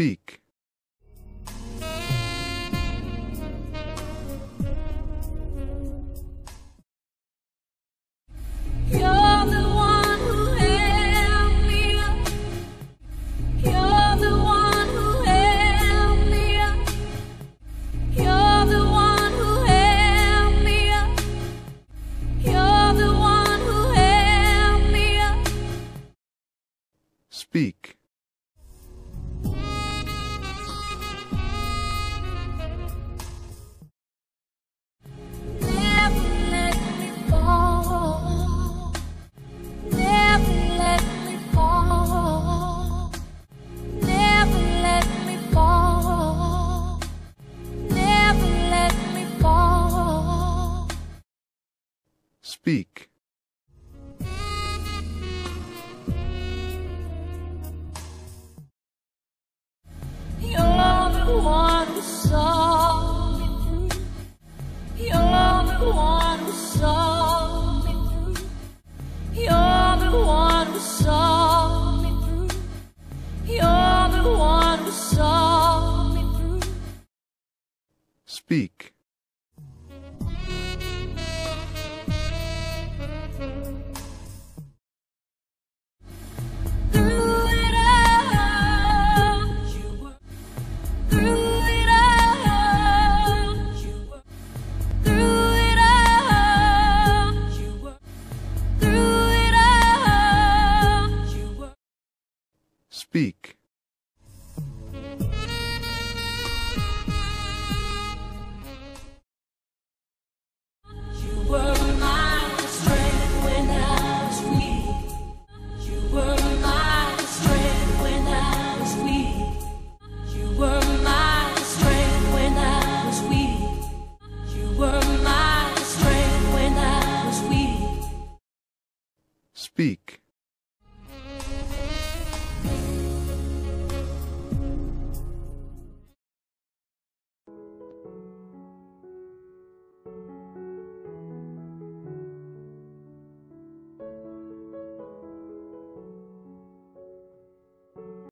Speak. You're the one who held me up. You're the one who held me up. You're the one who held me up. You're the one who held me up. Speak. Never let me fall. Never let me fall. Never let me fall. Never let me fall. Speak. You're the one who saw me through. You're the one who saw me through. You're the one who saw me through. You're the one who saw me through. Speak. Through it all, through it all, through it all, through it all. Speak. You were my strength when I was weak. You were my strength when I was weak. You were my strength when I was weak. You were my strength when I was weak. Speak.